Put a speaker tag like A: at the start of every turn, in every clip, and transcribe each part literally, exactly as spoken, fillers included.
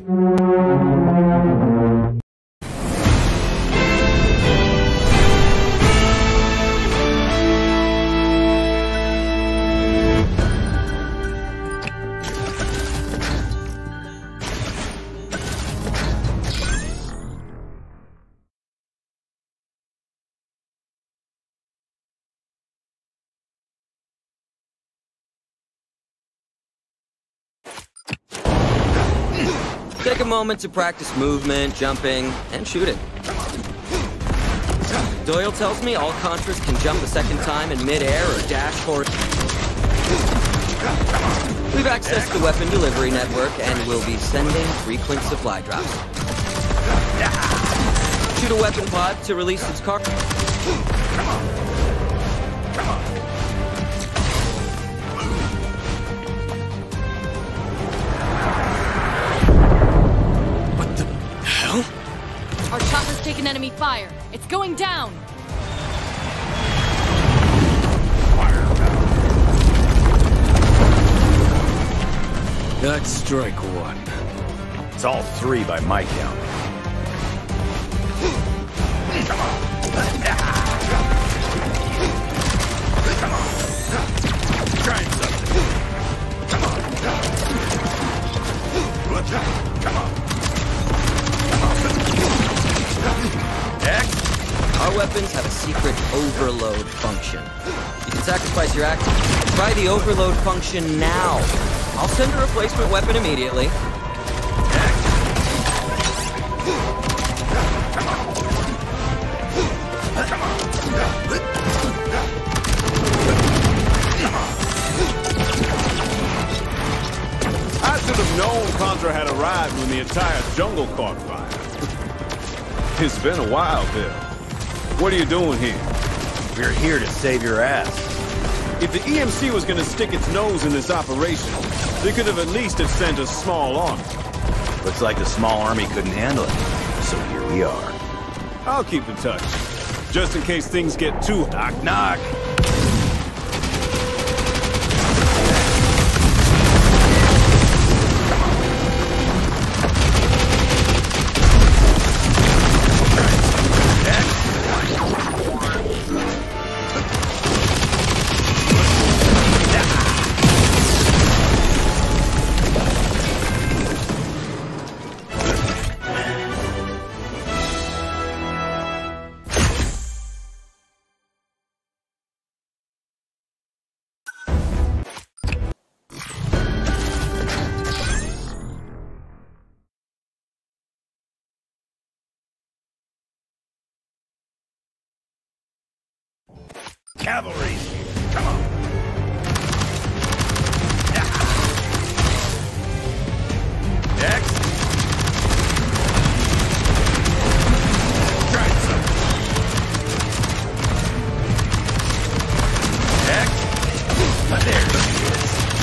A: Take a moment to practice movement, jumping, and shooting. Doyle tells me all Contras can jump a second time in mid-air or dash horizontally. We've accessed the weapon delivery network and will be sending frequent supply drops. Shoot a weapon pod to release its cargo.
B: Our chopper's taken enemy fire. It's going down.
C: That's strike one.
D: It's all three by my count. Come on. Come on. Trying something. Come on. Come on. Next.
A: Our weapons have a secret overload function. You can sacrifice your action. Try the overload function now. I'll send a replacement weapon immediately.
E: I should have known Contra had arrived when the entire jungle caught fire. It's been a while, Bill. What are you doing here?
D: We're here to save your ass.
E: If the E M C was gonna stick its nose in this operation, they could have at least have sent a small army.
D: Looks like the small army couldn't handle it. So here we are.
E: I'll keep in touch. Just in case things get too...
D: Knock, knock! Cavalry's here. Come on. Next. Try something. Next. But there he is.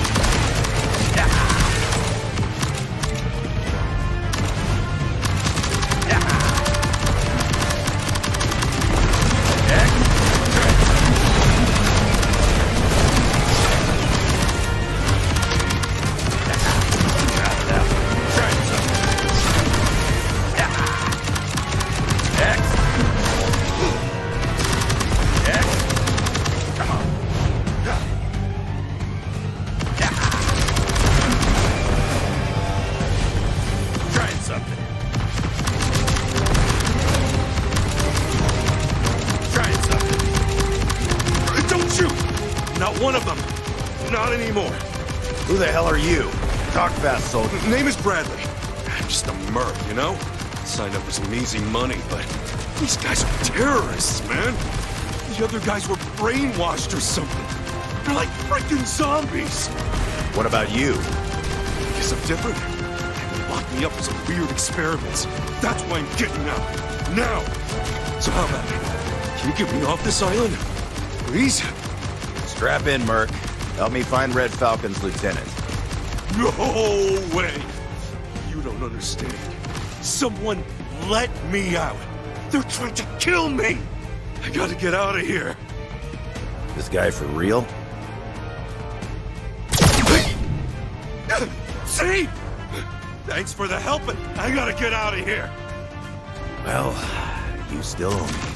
F: One of them. Not anymore.
D: Who the hell are you? Talk fast, soldier.
F: Name is Bradley. I'm just a merc, you know? Signed up for some easy money, but these guys are terrorists, man. The other guys were brainwashed or something. They're like freaking zombies.
D: What about you?
F: Guess I'm different. They locked me up for some weird experiments. That's why I'm getting out. Now. So how about it? Can you get me off this island? Please?
D: Strap in, Merc. Help me find Red Falcon's lieutenant.
F: No way! You don't understand. Someone let me out. They're trying to kill me! I gotta get out of here.
D: This guy for real?
F: See? Thanks for the help, but I gotta get out of here.
D: Well, you still owe me.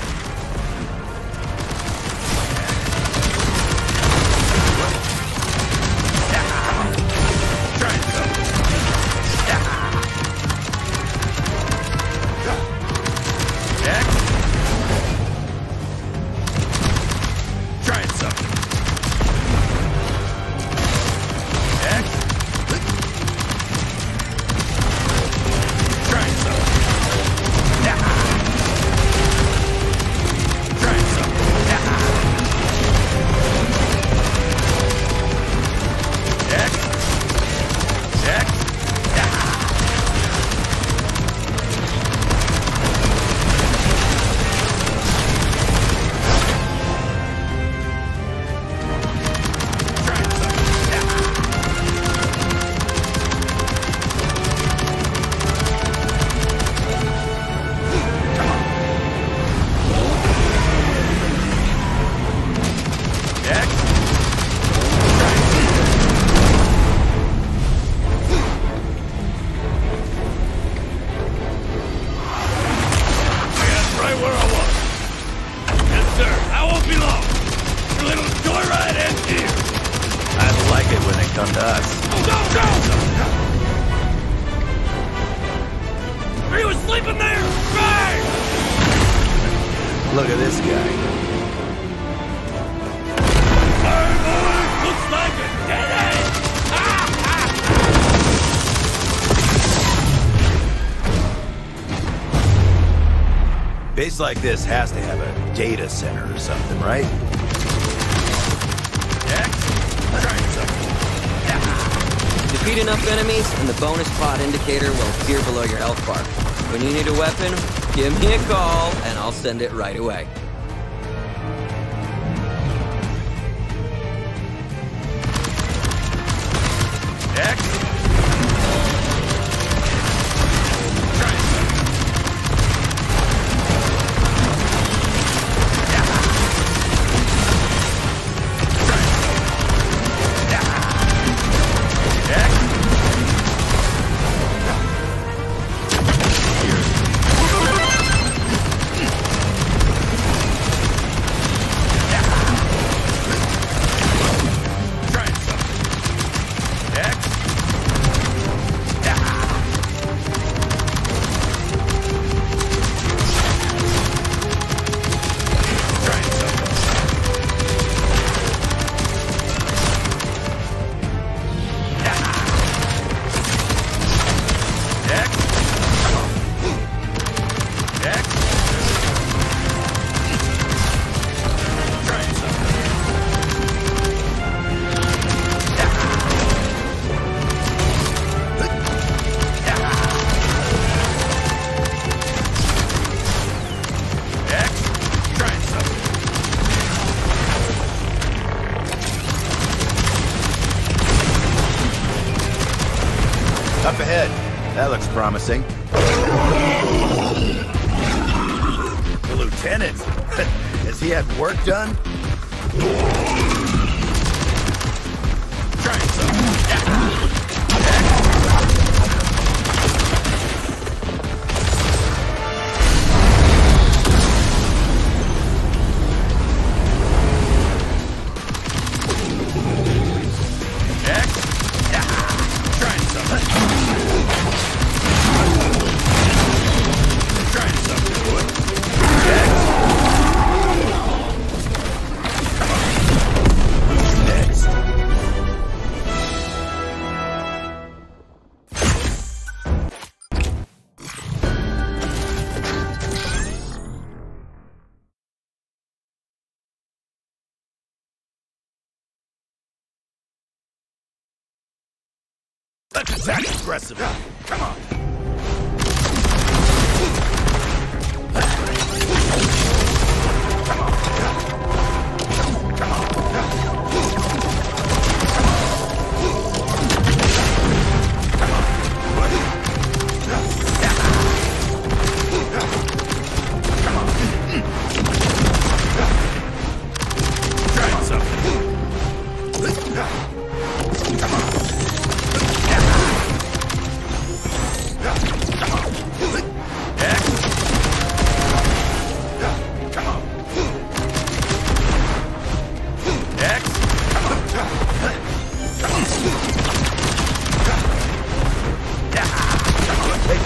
D: Look at this guy.
F: Looks like a dead end!
D: Base like this has to have a data center or something, right?
A: Defeat enough enemies, and the bonus pot indicator will appear below your health bar. When you need a weapon, give me a call, and I'll send it right away.
D: Up ahead. That looks promising. The lieutenant. Has he had work done? Trying some. Let's attack aggressively. Come on.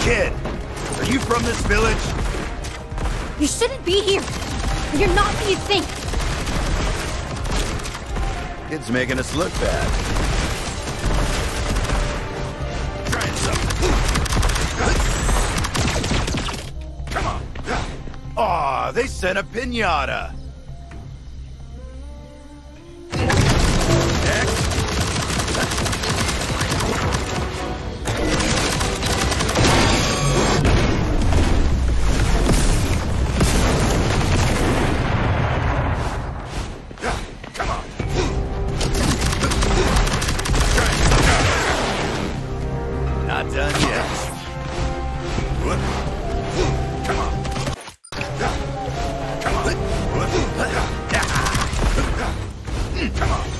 D: Kid, are you from this village?
G: You shouldn't be here. You're not who you think.
D: Kid's making us look bad. Trying something. Come on. Aw, they sent a piñata. Not done yet. Come on. Come on. Come on.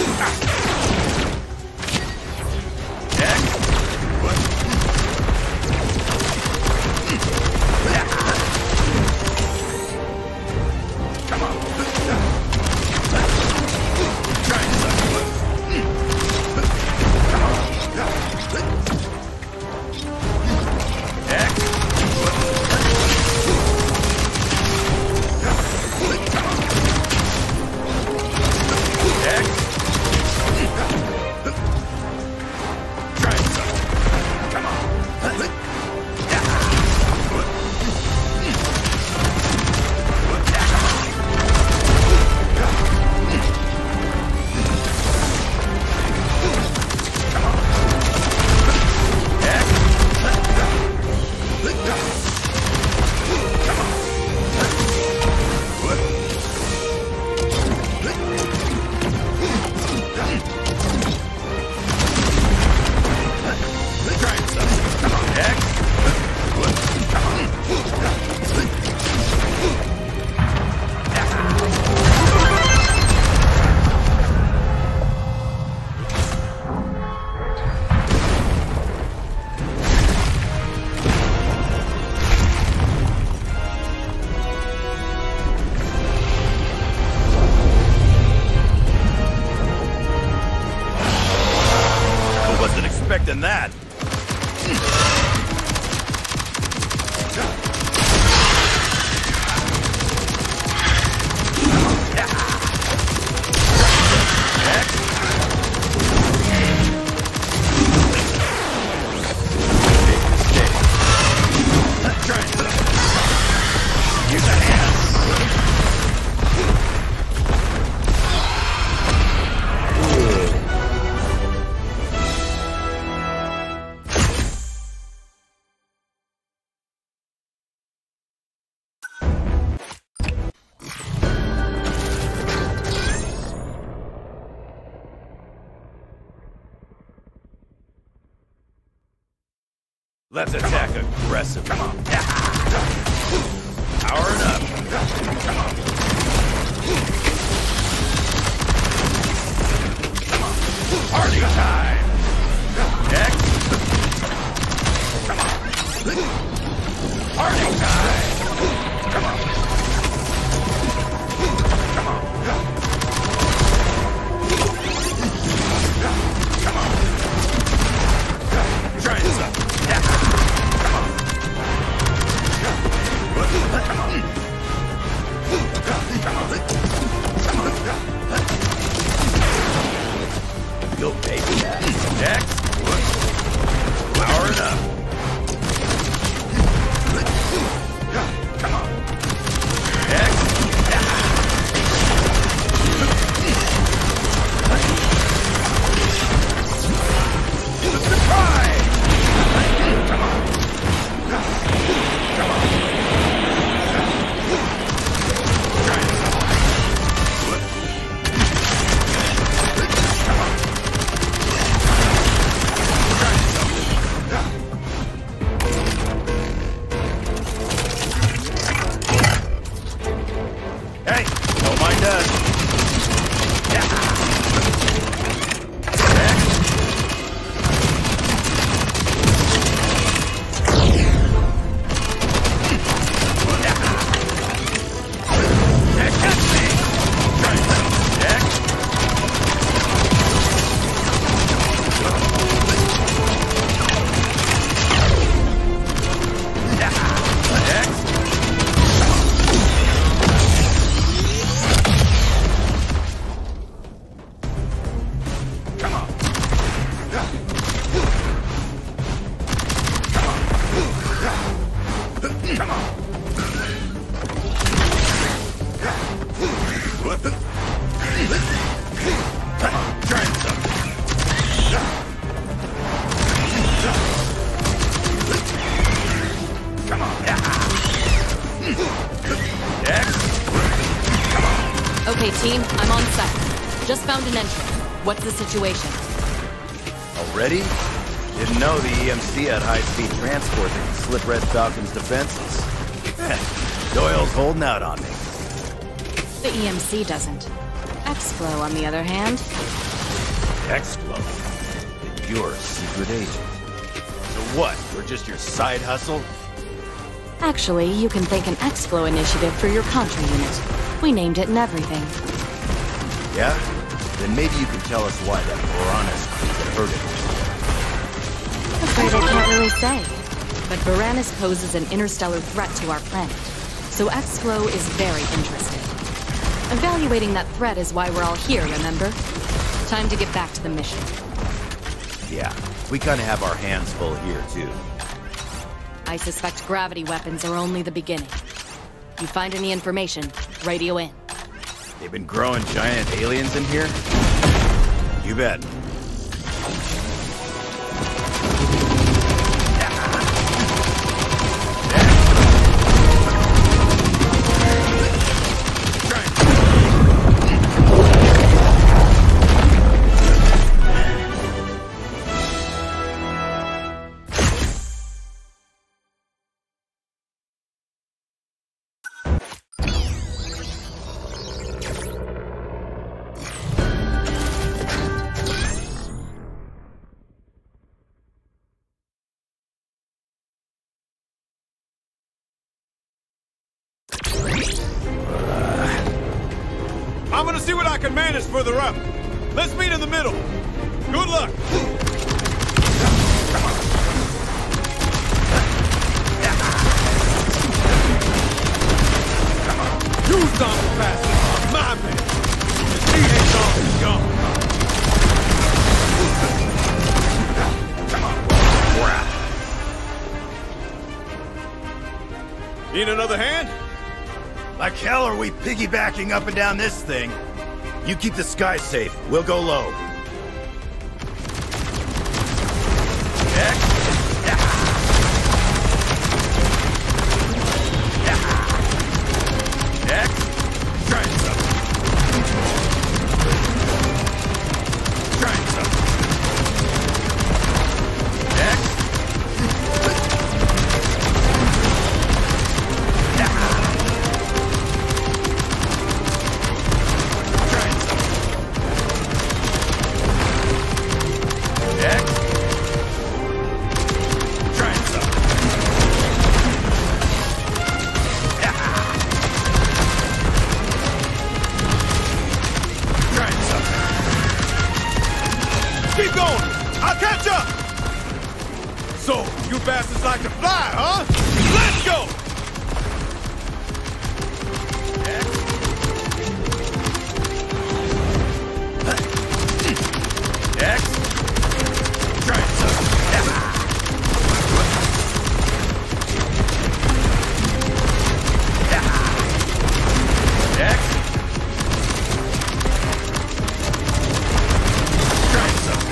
D: Expecting that. Let's attack aggressive. Come on. Powering up. Come on. Come on. Party time. X. Come on. Party time. Come on. Come on. Come on. Try this up. Go, baby.
B: Team, I'm on site. Just found an entrance. What's the situation?
D: Already? Didn't know the E M C had high-speed transport that can slip Red Falcon's defenses. Doyle's holding out on me.
B: The E M C doesn't. X-Flow, on the other hand.
D: X-Flow? Then you're a secret agent. So what? We're just your side hustle?
B: Actually, you can thank an X-Flow initiative for your Contra unit. We named it and everything.
D: Yeah? Then maybe you can tell us why that Voranis crew hurt it.
B: Afraid I can't really say. But Voranis poses an interstellar threat to our planet. So X-Flow is very interested. Evaluating that threat is why we're all here, remember? Time to get back to the mission.
D: Yeah, we kinda have our hands full here, too.
B: I suspect gravity weapons are only the beginning. You find any information, radio in.
D: They've been growing giant aliens in here? You bet.
E: I'm gonna see what I can manage further up. Let's meet in the middle. Good luck. You zombie bastard, my man. The T H R is gone. Need another hand?
D: Like hell are we piggybacking up and down this thing? You keep the sky safe. We'll go low. X. X. Trying something. Trying something. X.
E: Keep going! I'll catch up! So, you bastards like to fly, huh? Let's go!
D: X. Try something. X. Try something.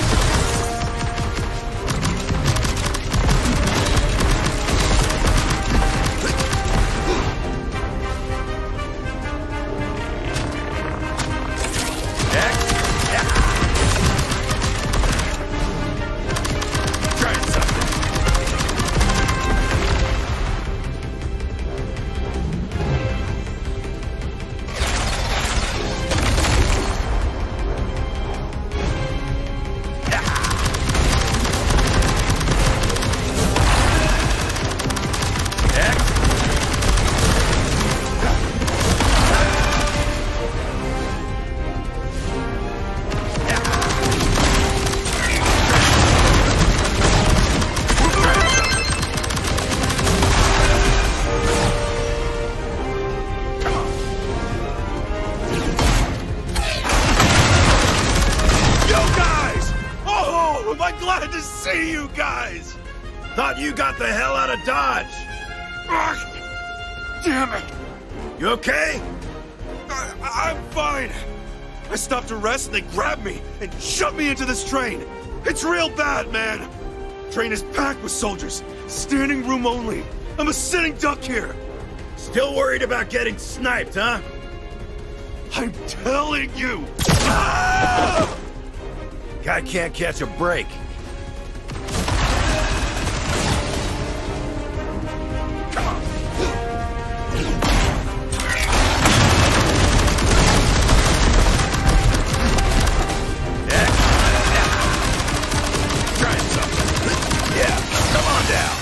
D: Glad to see you guys! Thought you got the hell out of Dodge! Ugh. Damn it! You okay?
F: I, I'm fine. I stopped to rest and they grabbed me and shoved me into this train. It's real bad, man. Train is packed with soldiers. Standing room only. I'm a sitting duck here.
D: Still worried about getting sniped, huh? I'm telling you! Ah! Guy can't catch a break. Come on. Yeah. Yeah. Trying something. Yeah, come on down.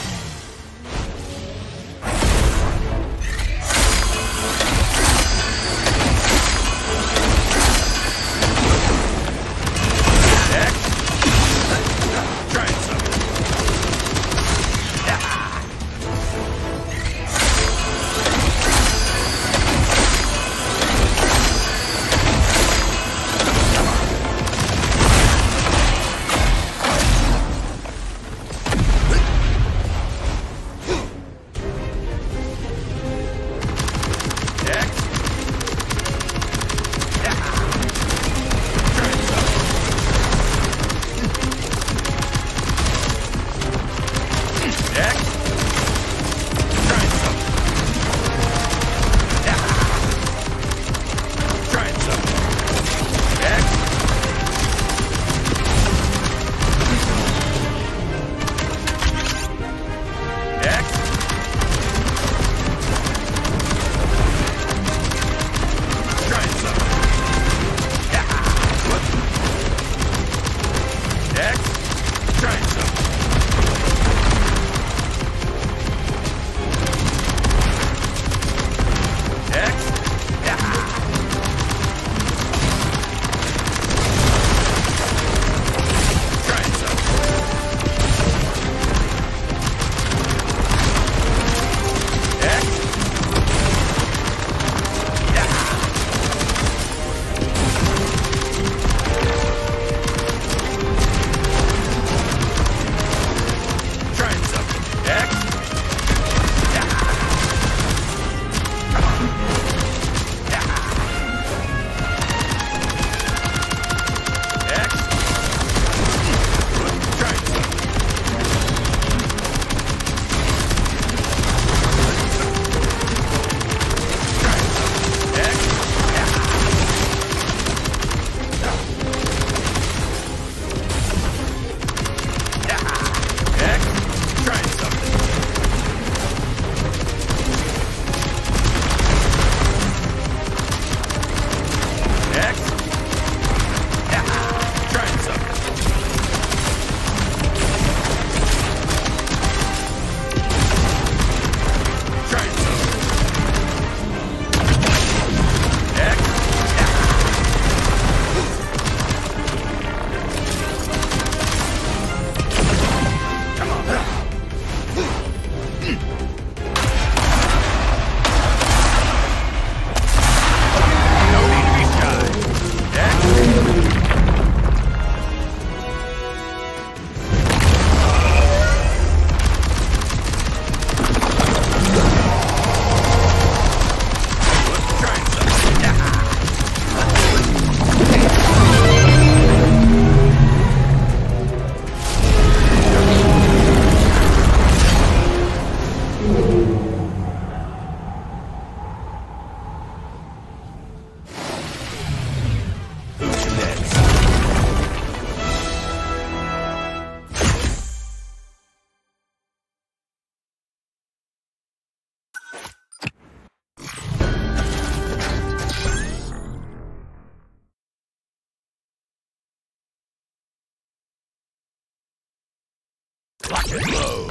D: Lock and load.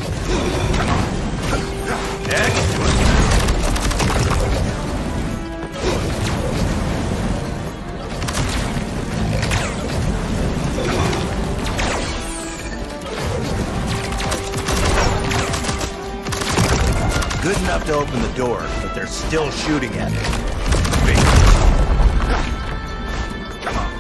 D: Come on. Next. Good enough to open the door, but they're still shooting at it. Come on.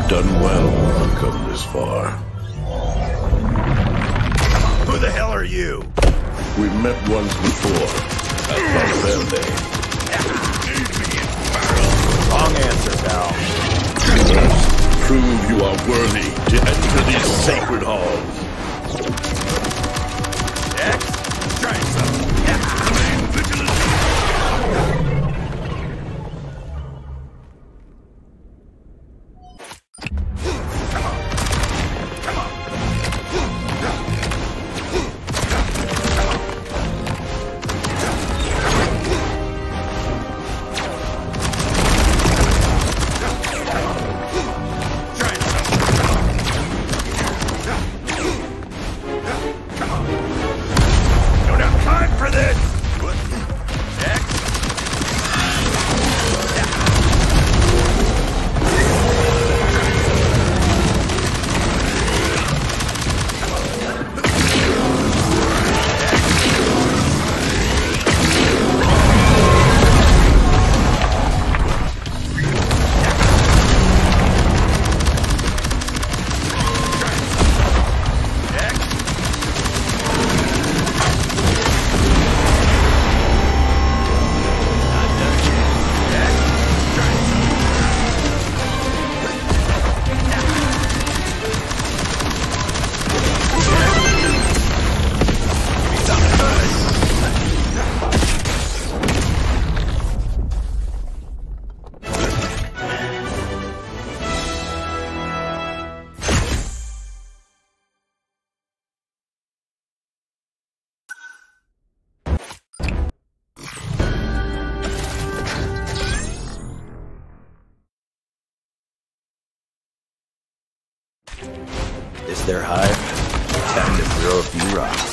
D: done well to come this far.
F: Who the hell are you?
D: We've met once before. At Valverde.
F: Wrong answer, pal.
D: First, prove you are worthy to enter these sacred halls.
F: X, try some. Remain vigilant.
H: This their hive? Time to throw a few rocks.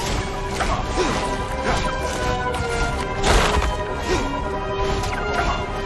F: Come on.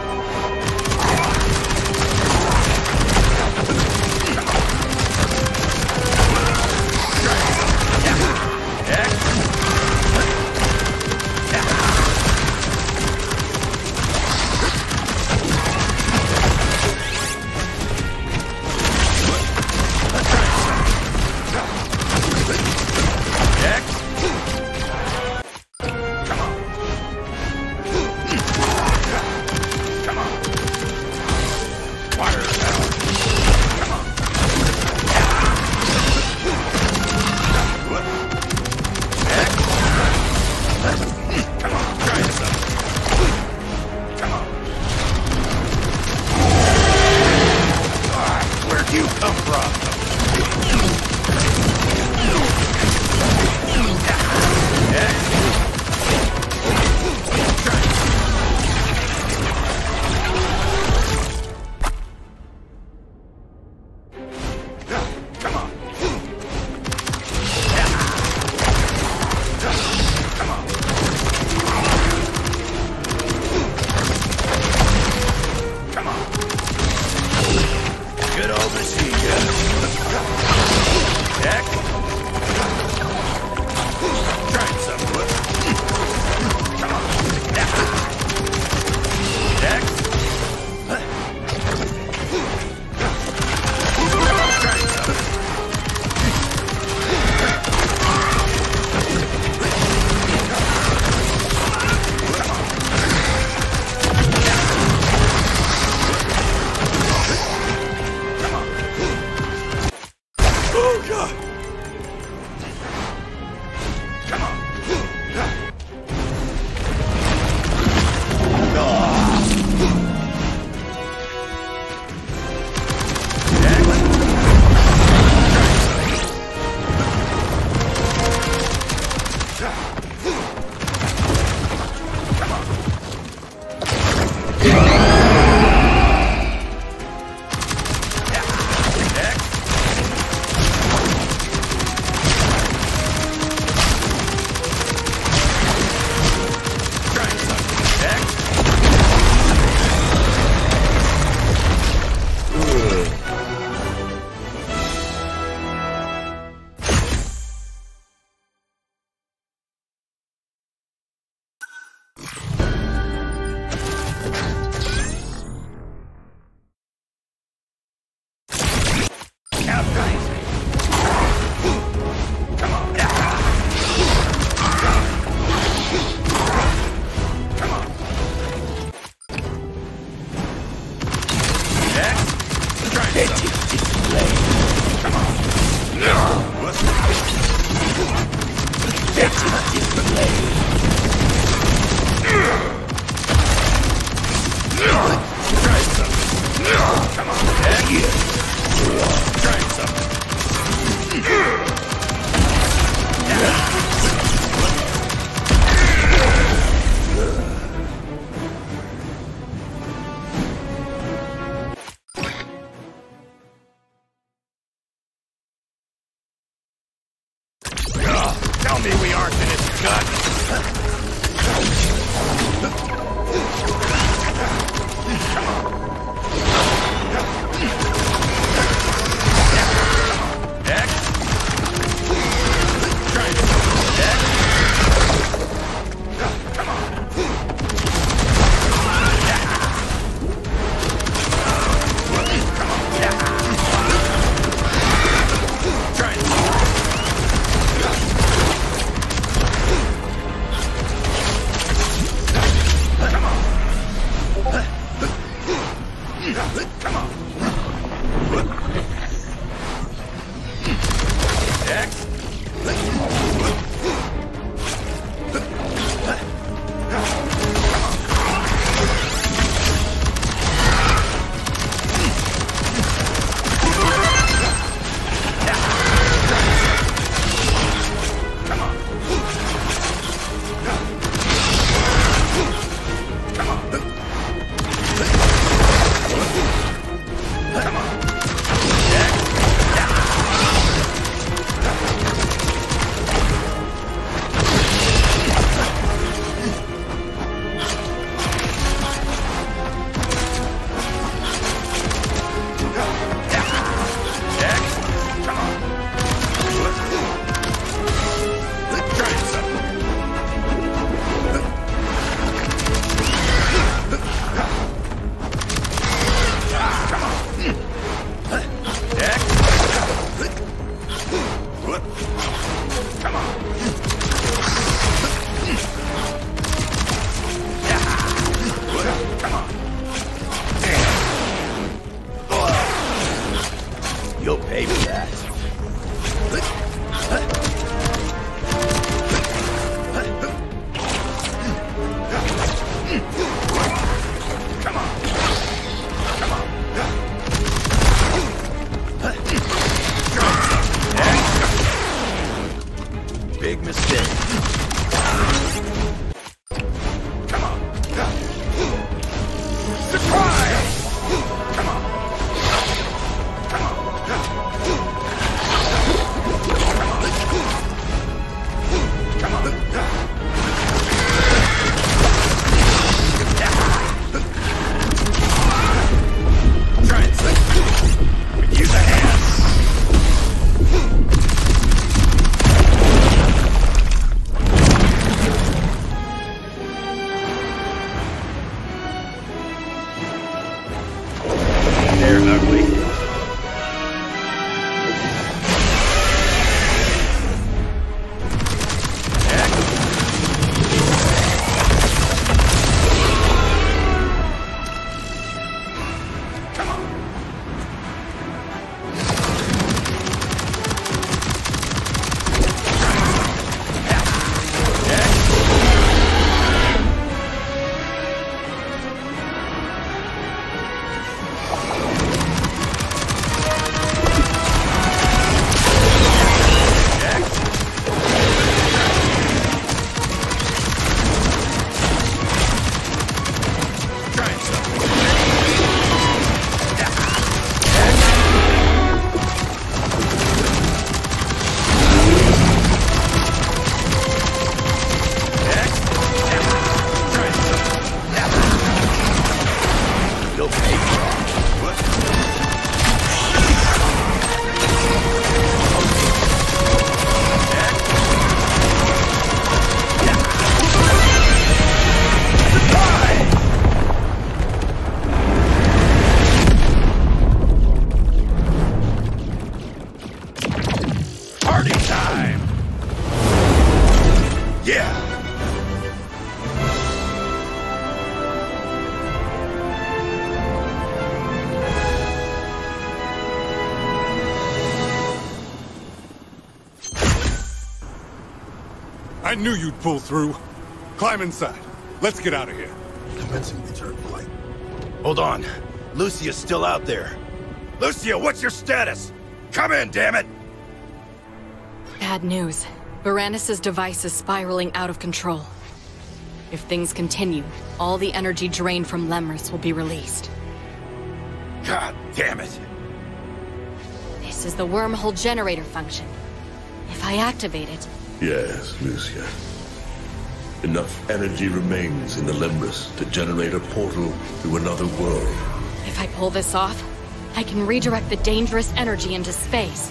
D: Tell me we aren't in his gut. You'll pay for that. Come on. Come on. Big mistake. Come on. Surprise! Come on. Come on. Come on. Try and slip. Use a hand. They're ugly.
I: I knew you'd pull through. Climb inside. Let's get out of here.
D: Commencing return flight. Hold on. Lucia's still out there. Lucia, what's your status? Come in, damn it!
B: Bad news. Varanus' device is spiraling out of control. If things continue, all the energy drained from Lemris will be released.
D: God damn it!
B: This is the wormhole generator function. If I activate it...
J: Yes, Lucia. Enough energy remains in the Lemris to generate a portal to another world.
B: If I pull this off, I can redirect the dangerous energy into space.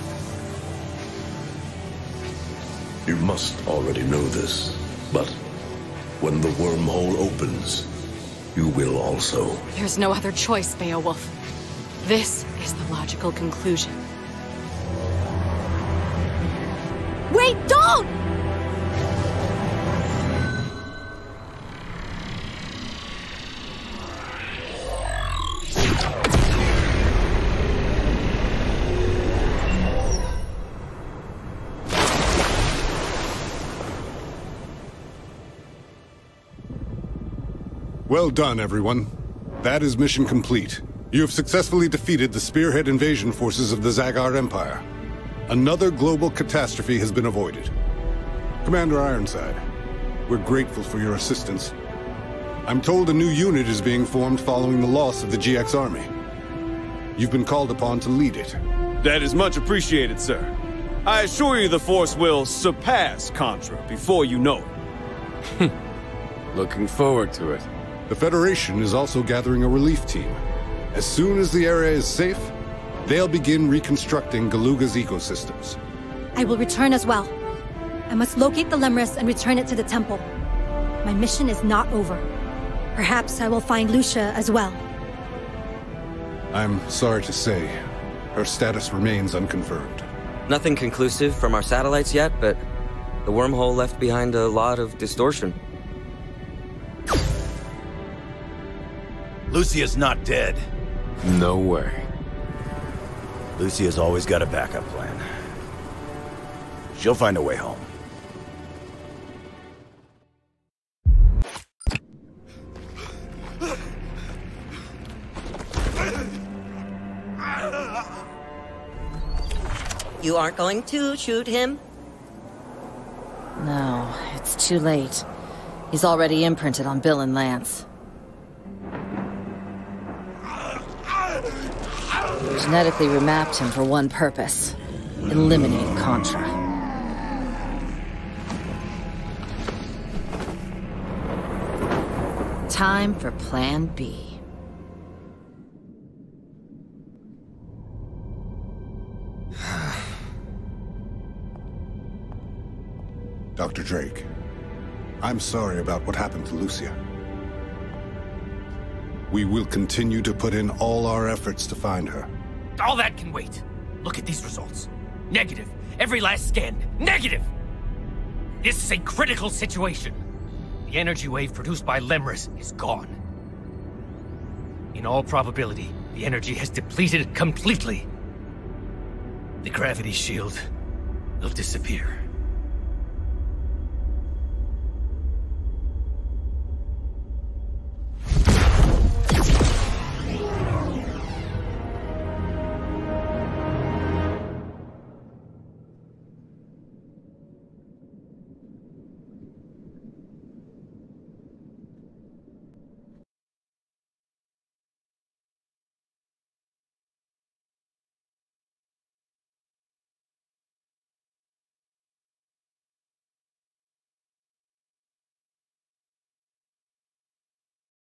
J: You must already know this, but when the wormhole opens, you will also.
B: There's no other choice, Beowulf. This is the logical conclusion.
G: Wait, don't!
I: Well done, everyone. That is mission complete. You have successfully defeated the spearhead invasion forces of the Zagar Empire. Another global catastrophe has been avoided. Commander Ironside, we're grateful for your assistance. I'm told a new unit is being formed following the loss of the G X army. You've been called upon to lead it.
E: That is much appreciated, sir. I assure you the Force will surpass Contra before you know it.
C: Looking forward to it.
I: The Federation is also gathering a relief team. As soon as the area is safe, they'll begin reconstructing Galuga's ecosystems.
G: I will return as well. I must locate the Lemris and return it to the temple. My mission is not over. Perhaps I will find Lucia as well.
I: I'm sorry to say, her status remains unconfirmed.
A: Nothing conclusive from our satellites yet, but the wormhole left behind a lot of distortion.
D: Lucia's not dead.
C: No way.
D: Lucia's always got a backup plan. She'll find a way home.
A: You aren't going to shoot him?
K: No, it's too late. He's already imprinted on Bill and Lance. We genetically remapped him for one purpose: eliminate Contra. Time for Plan B.
I: Doctor Drake, I'm sorry about what happened to Lucia. We will continue to put in all our efforts to find her.
L: All that can wait. Look at these results. Negative. Every last scan. Negative! This is a critical situation. The energy wave produced by Lemris is gone. In all probability, the energy has depleted completely. The gravity shield will disappear.